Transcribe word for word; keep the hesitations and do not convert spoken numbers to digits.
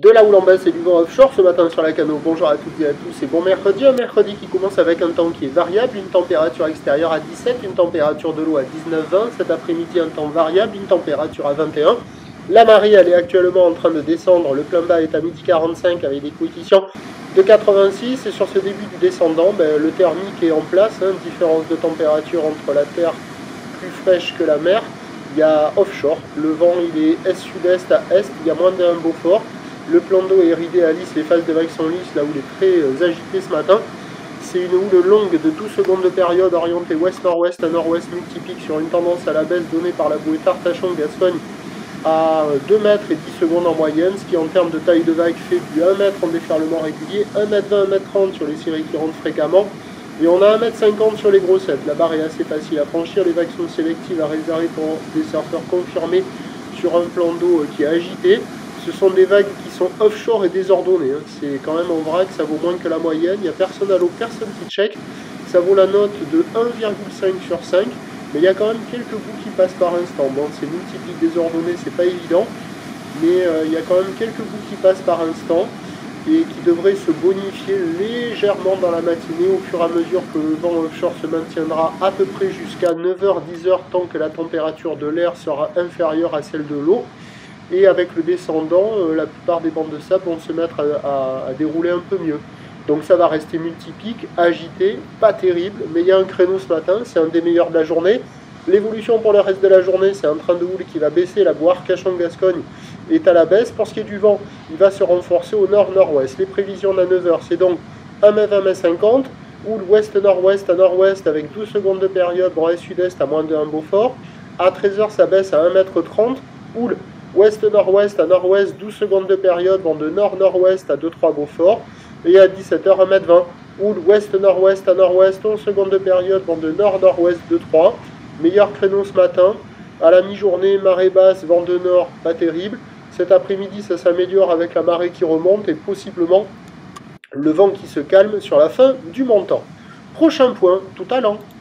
De la houle en baisse et du vent offshore ce matin sur la Cano. Bonjour à toutes et à tous et bon mercredi. Un mercredi qui commence avec un temps qui est variable, une température extérieure à dix-sept, une température de l'eau à dix-neuf vingt. Cet après-midi un temps variable, une température à vingt et un. La marée elle est actuellement en train de descendre, le plein bas est à midi quarante-cinq avec des coefficients de quatre-vingt-six. Et sur ce début du descendant, ben, le thermique est en place, hein, différence de température entre la terre plus fraîche que la mer. Il y a offshore, le vent il est est-sud-est à est, il y a moins d'un Beaufort. Le plan d'eau est ridé à lisse, les phases de vagues sont lisses, la houle est très euh, agitée ce matin. C'est une houle longue de douze secondes de période orientée ouest-nord-ouest à nord-ouest multiplique sur une tendance à la baisse donnée par la bouée Arcachon-Gascogne à deux mètres et dix secondes en moyenne, ce qui en termes de taille de vague fait du un mètre en déferlement régulier, un mètre vingt, un mètre trente sur les cirés qui rentrent fréquemment. Et on a un mètre cinquante sur les grossettes. La barre est assez facile à franchir, les vagues sont sélectives à réserver pour des surfeurs confirmés sur un plan d'eau qui est agité. Ce sont des vagues qui sont offshore et désordonnées. Hein. C'est quand même en vrac, ça vaut moins que la moyenne. Il n'y a personne à l'eau, personne qui check. Ça vaut la note de un virgule cinq sur cinq. Mais il y a quand même quelques bouts qui passent par instant. Bon, c'est multiplique désordonné, c'est pas évident. Mais euh, il y a quand même quelques bouts qui passent par instant et qui devraient se bonifier légèrement dans la matinée au fur et à mesure que le vent offshore se maintiendra à peu près jusqu'à neuf heures dix heures tant que la température de l'air sera inférieure à celle de l'eau. Et avec le descendant, euh, la plupart des bandes de sable vont se mettre à, à, à dérouler un peu mieux. Donc ça va rester multipique, agité, pas terrible, mais il y a un créneau ce matin, c'est un des meilleurs de la journée. L'évolution pour le reste de la journée, c'est un train de houle qui va baisser, la bouée Arcachon-Gascogne est à la baisse. Pour ce qui est du vent, il va se renforcer au nord-nord-ouest. Les prévisions à neuf heures, c'est donc un mètre vingt, un mètre cinquante, houle ouest-nord-ouest à nord-ouest avec douze secondes de période, vent est-sud-est à moins de un Beaufort. À treize heures, ça baisse à un mètre trente, houle ouest-nord-ouest à nord-ouest, douze secondes de période, vent de nord-nord-ouest à deux trois Beaufort. Et à dix-sept heures, un mètre vingt, houle ouest-nord-ouest à nord-ouest, onze secondes de période, vent de nord-nord-ouest deux trois. Meilleur créneau ce matin. À la mi-journée, marée basse, vent de nord, pas terrible. Cet après-midi, ça s'améliore avec la marée qui remonte et possiblement le vent qui se calme sur la fin du montant. Prochain point, tout à l'heure.